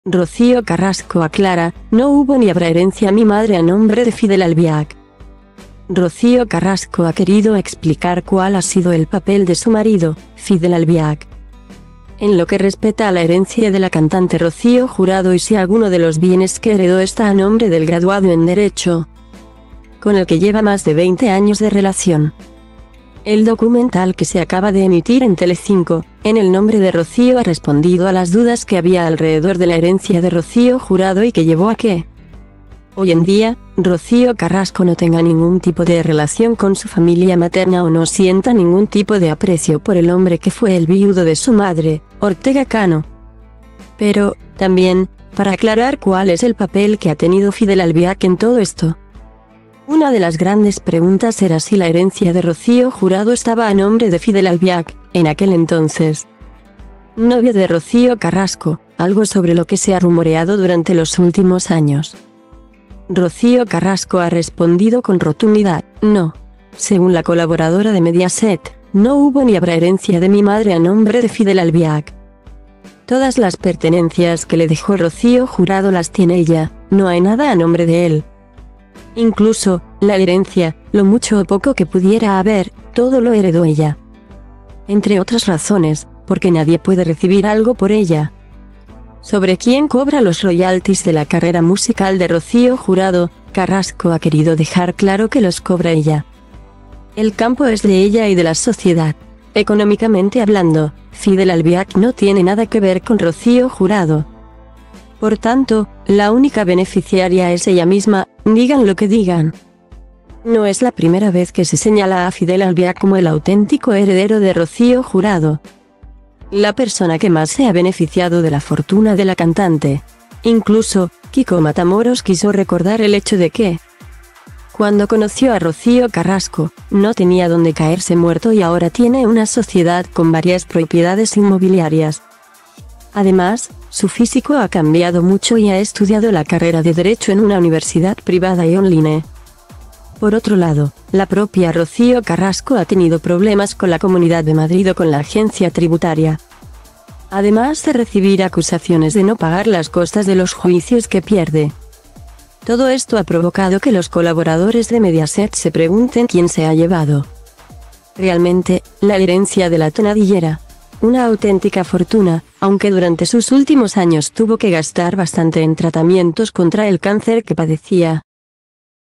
Rocío Carrasco aclara, no hubo ni habrá herencia a mi madre a nombre de Fidel Albiac. Rocío Carrasco ha querido explicar cuál ha sido el papel de su marido, Fidel Albiac, en lo que respecta a la herencia de la cantante Rocío Jurado y si alguno de los bienes que heredó está a nombre del graduado en Derecho, con el que lleva más de 20 años de relación. El documental que se acaba de emitir en Telecinco, en el nombre de Rocío, ha respondido a las dudas que había alrededor de la herencia de Rocío Jurado y que llevó a que, hoy en día, Rocío Carrasco no tenga ningún tipo de relación con su familia materna o no sienta ningún tipo de aprecio por el hombre que fue el viudo de su madre, Ortega Cano. Pero, también, para aclarar cuál es el papel que ha tenido Fidel Albiac en todo esto. Una de las grandes preguntas era si la herencia de Rocío Jurado estaba a nombre de Fidel Albiac, en aquel entonces novio de Rocío Carrasco, algo sobre lo que se ha rumoreado durante los últimos años. Rocío Carrasco ha respondido con rotundidad, no. Según la colaboradora de Mediaset, no hubo ni habrá herencia de mi madre a nombre de Fidel Albiac. Todas las pertenencias que le dejó Rocío Jurado las tiene ella, no hay nada a nombre de él. Incluso, la herencia, lo mucho o poco que pudiera haber, todo lo heredó ella. Entre otras razones, porque nadie puede recibir algo por ella. Sobre quién cobra los royalties de la carrera musical de Rocío Jurado, Carrasco ha querido dejar claro que los cobra ella. El campo es de ella y de la sociedad. Económicamente hablando, Fidel Albiac no tiene nada que ver con Rocío Jurado. Por tanto, la única beneficiaria es ella misma, digan lo que digan. No es la primera vez que se señala a Fidel Albiac como el auténtico heredero de Rocío Jurado, la persona que más se ha beneficiado de la fortuna de la cantante. Incluso, Kiko Matamoros quiso recordar el hecho de que, cuando conoció a Rocío Carrasco, no tenía donde caerse muerto y ahora tiene una sociedad con varias propiedades inmobiliarias. Además, su físico ha cambiado mucho y ha estudiado la carrera de Derecho en una universidad privada y online. Por otro lado, la propia Rocío Carrasco ha tenido problemas con la Comunidad de Madrid o con la agencia tributaria. Además de recibir acusaciones de no pagar las costas de los juicios que pierde. Todo esto ha provocado que los colaboradores de Mediaset se pregunten quién se ha llevado realmente la herencia de la tonadillera. Una auténtica fortuna, aunque durante sus últimos años tuvo que gastar bastante en tratamientos contra el cáncer que padecía.